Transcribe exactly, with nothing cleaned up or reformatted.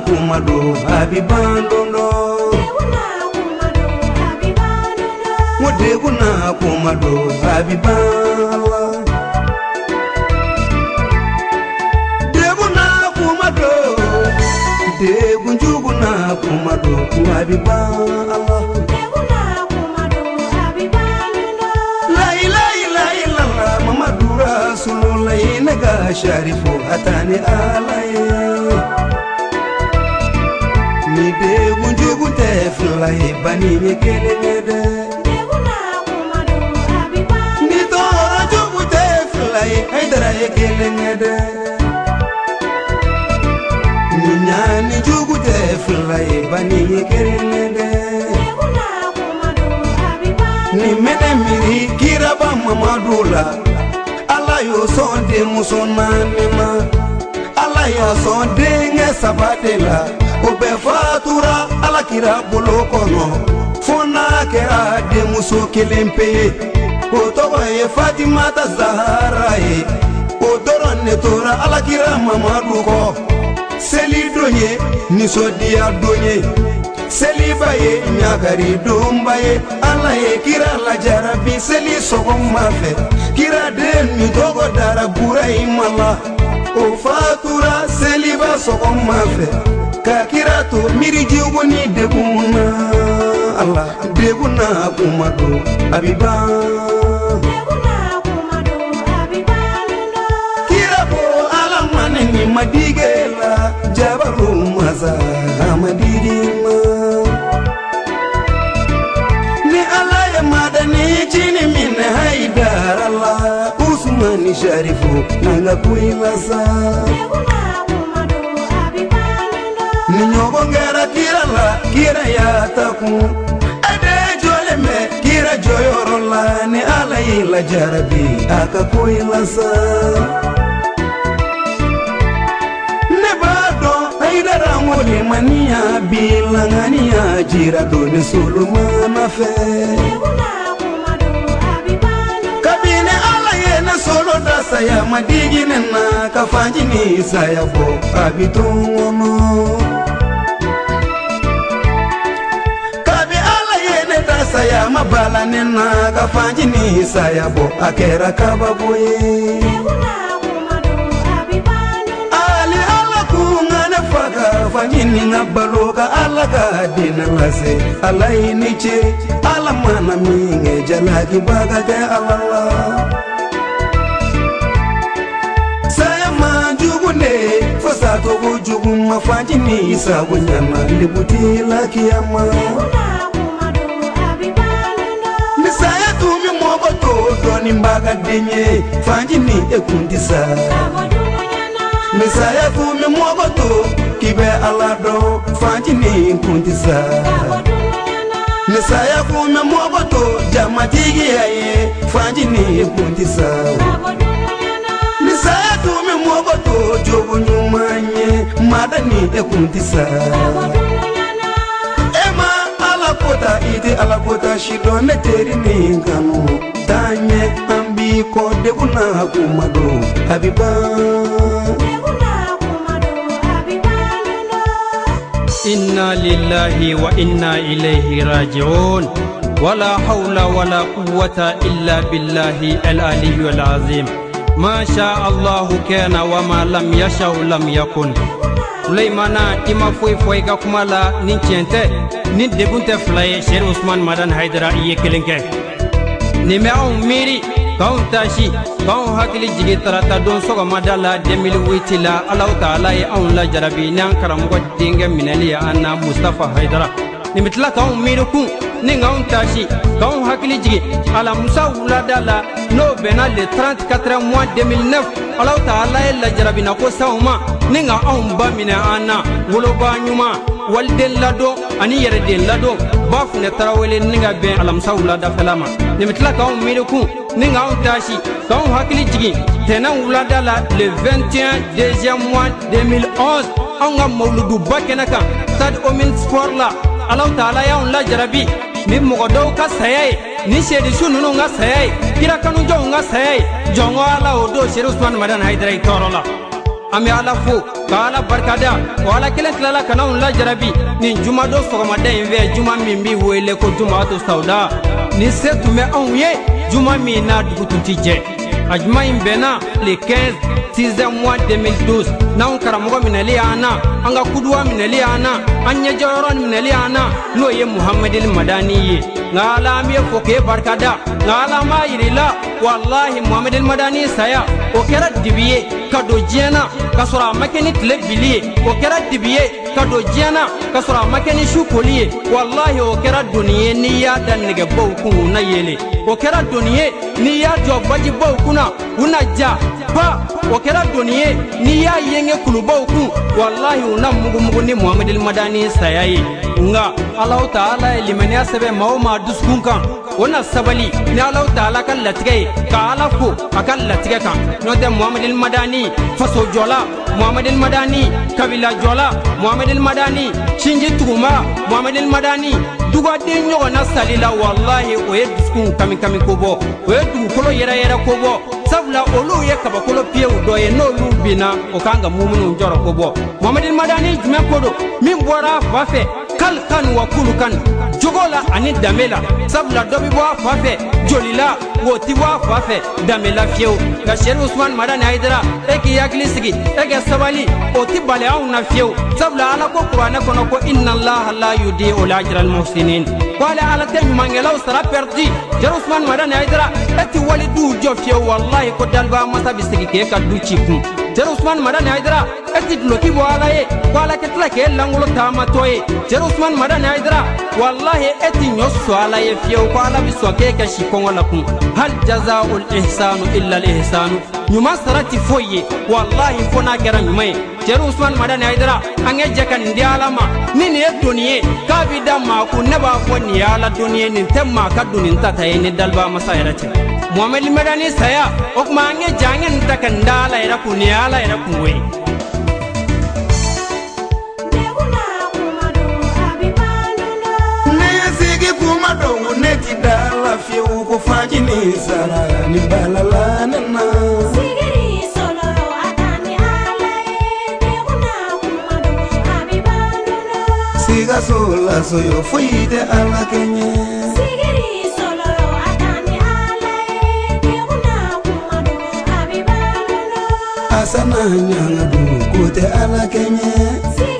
kumado habibandondo Modeguna kumado habibala Deguna kumado Degunjuguna kumado habibala Deguna kumado habibala La ilaha illallah Muhammadu Rasulullah naga sharifu atani alaye Ni degunjugu teflai bani mekelede Haidara yekelengede Ninyani jugu te fulai bani yekelengede Ni mene miri kiraba mamadula Allah yo sonde musonanima Allah yo sonde nge sabatela Obe fatura ala kira bolokono Fona kera de muso kelempe Otoba ye Fatima ta Zahara ye Odoron ne tora alakira Mamadu ko Seli donye nisodia donye Seli baye nyakari domba ye Allah ye kira la jarabi seli sogom mafe Kira den mi togo dara bura imala O fatura seli ba sogom mafe Ka kira to miri jigo ni deguna Allah deguna kumado abiba Ni madigela jabaru maza madigima Ni alaya madani chini min haidar Allah Usmani sharifu nanga kuilasa Ni nyobongera kirala kira yataku Ade joleme kira joyorola Ni alayila jarabi aka kuilasa Mole mania bilangania jira doni sulumana fe Kabine ala yena solo dasa ya madigine na kafanjini saya bo abitungono Kabi ala yena dasa ya mabala nena kafanjini saya bo akera kababoye Fanyini ngabaloga alaga dina lase alaini che alamana minge jalagi baga de alala Saya manjugune fasato bujugu mafanyini sabunyana libuti la kiyama Ni saya tumi mogoto doni mbaga denye fanyini ekundisa Misaya kumi mwagoto kibe alado fanjini kuntisa Misaya kumi mwagoto jamatigi yaye fanjini kuntisa Misaya kumi mwagoto jobu nyumanye madani kuntisa Ema alapota ide alapota shidone teri ninganu Tanye ambi kode kuna kumado habiba Inna lillahi wa inna ilayhi raji'un Wala hawla wala quwwata illa billahi al-aliyyu al-azim Ma sha Allahu kana wa ma lam yasha lam yakun Sulaimana ima foi foi ka kumala nin tiente nin debunte flaye Sheikh Usman Madan Haidara iye kelenke Ni me on miri kaun tashi kaun hakili jigi tarata don soga madala deux mille huit la Allah Ta'ala ya on la jarabi nan karamugo dinga minaliya anna Mustafa Haidara ni mitla kaun miri kun ni ngaun tashi kaun hakili jigi ala Musa wuladala no bena le trente-quatre mois deux mille neuf Allah Ta'ala ya la jarabi na ko sawma ni nga on ba mina anna wolo ba nyuma walden lado ani yere den lado baf ne tarawele ninga be alam sawla da falama ni mitla ka on mire ku ninga on tashi ka on hakili jigi tenan wulada la le vingt et un deuxième mois deux mille onze on ga mawludu bakena kan stade omin sport la Allah Ta'ala ya on la jarabi ni mogodo ka sayay ni shedi sunu nga sayay kira kanu jo nga sayay jongo ala odo Sheikh Usman Madan Haidara torola ame ala fo ka ala barkada wala kelen tilala kana un la jarabi ni juma do sogoma den ve juma min bi wele ko juma to sauda ni setume on ye juma mi na dugutunti je ajuma imbena le quinze sixième mois deux mille douze na un karamogo minali ana anga kudwa minali ana anya joron minali ana no ye muhammadil madani ye ngala mi foke barkada ngala ma yirila wallahi muhammadil madani saya o kera dibiye kado jena kasura makeni tle biliye o kera dibiye kado jena kasura makeni shukoliye wallahi o kera duniye ni ya dan nege bawku na yele o kera duniye ni ya jobaji bawku na una ja ba o kera duniye ni ya yenge kulu bawku wallahi una mugu mugu ni muhammadil madani saya ye nga Allah taala limani asabe mauma duskun kan ona sabali ni Allah taala kan latige ka ala ko akan latige kan no de muhammadil madani faso jola muhammadil madani kabila jola muhammadil madani shinji tuguma muhammadil madani duga de nyogo na salila wallahi o ye duskun kami kami ko bo o ye dugu kolo yera yera ko bo sabla olu ye kabakolo pieu do ye no lubina o kanga mumunu joro ko bo muhammadil madani jume kodo min bora fafe kal kan wa kulu kan jogola ani damela sabla dobi bo fafe jolila woti bo fafe damela fieu ga Sheikh Usman Madani Haidara eki yakli sigi ege sabali oti bale au na fieu sabla ala ko qur'ana kono ko inna allaha la yudi'u ajra al muhsinin wala ala tem mangela usra perdi Sheikh Usman Madani Haidara eti wali du jo fieu wallahi ko dalba masa bisigi ke ka du chiku Sheikh Usman Madani Haidara eti loki bo ala ye wala ketla ke langulo tama toye Sheikh Usman Madani Haidara wallahi eti nyoso ala ye fieu ko ala bisoke ke shikongo la kun hal jazaa'ul ihsanu illa al ihsanu nyuma sarati foye wallahi fona kera nyumay Sheikh Usman Madani Haidara ange jakan ndi alama nini e duniye kabida ma ku neba foni ala duniye nin temma ka dunin tata ni dalba masairati Muhammad Madani saya okma ange jangen takandala ira kuni ala ira kuwe dala fiu ko fajini sara ni balala nana sigiri solo atani alaye teguna kumado abibandona siga sola soyo fuide ala kenye sigiri solo atani alaye teguna kumado abibandona asana nyanga du kote ala kenye